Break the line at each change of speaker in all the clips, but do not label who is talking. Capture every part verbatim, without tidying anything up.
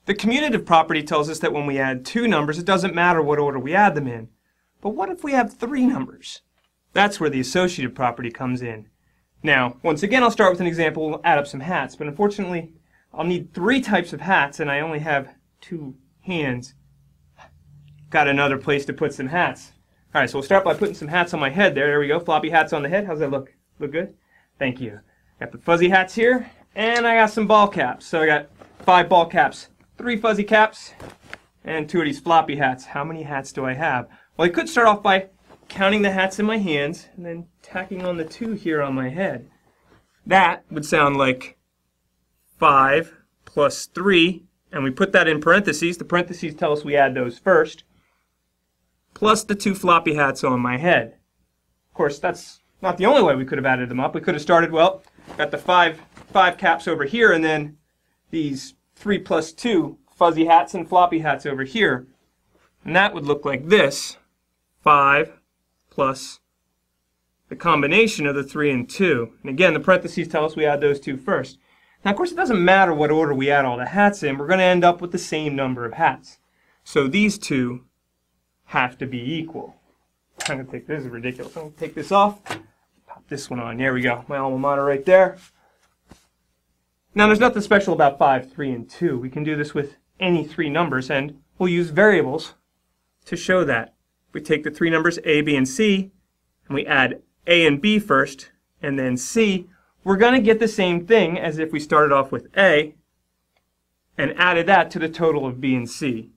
The commutative property tells us that when we add two numbers, it doesn't matter what order we add them in. But what if we have three numbers? That's where the associative property comes in. Now, once again, I'll start with an example. We'll add up some hats, but unfortunately, I'll need three types of hats, and I only have two hands. Got another place to put some hats. All right, so we'll start by putting some hats on my head there. There we go, floppy hats on the head. How's that look? Look good? Thank you. Got the fuzzy hats here, and I got some ball caps. So I got five ball caps, three fuzzy caps, and two of these floppy hats. How many hats do I have? Well, I could start off by counting the hats in my hands, and then tacking on the two here on my head. That would sound like five plus three, and we put that in parentheses. The parentheses tell us we add those first, plus the two floppy hats on my head. Of course, that's not the only way we could have added them up. We could have started, well, got the five, five caps over here, and then these three plus two fuzzy hats and floppy hats over here. And that would look like this. five plus the combination of the three and two. And again, the parentheses tell us we add those two first. Now, of course, it doesn't matter what order we add all the hats in. We're going to end up with the same number of hats. So these two have to be equal. I'm going to take this, is ridiculous. I'm going to take this off. Pop this one on. There we go. My alma mater right there. Now, there's nothing special about five, three, and two. We can do this with any three numbers, and we'll use variables to show that. We take the three numbers A, B, and C, and we add A and B first, and then C. We're going to get the same thing as if we started off with A and added that to the total of B and C.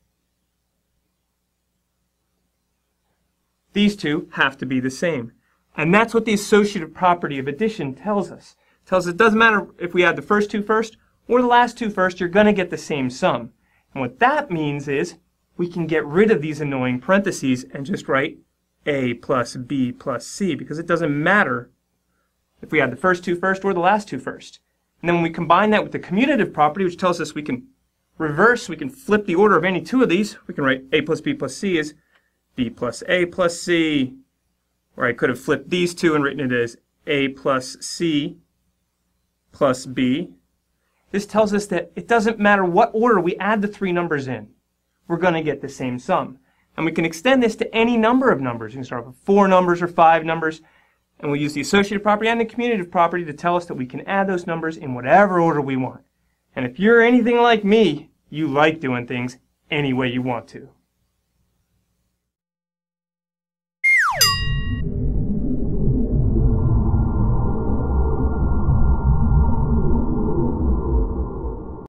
These two have to be the same. And that's what the associative property of addition tells us. It tells us it doesn't matter if we add the first two first or the last two first, you're going to get the same sum. And what that means is we can get rid of these annoying parentheses and just write A plus B plus C, because it doesn't matter if we add the first two first or the last two first. And then when we combine that with the commutative property, which tells us we can reverse, we can flip the order of any two of these, we can write A plus B plus C as B plus A plus C, or I could have flipped these two and written it as A plus C plus B. This tells us that it doesn't matter what order we add the three numbers in, we're going to get the same sum. And we can extend this to any number of numbers. You can start with four numbers or five numbers, and we'll use the associative property and the commutative property to tell us that we can add those numbers in whatever order we want. And if you're anything like me, you like doing things any way you want to.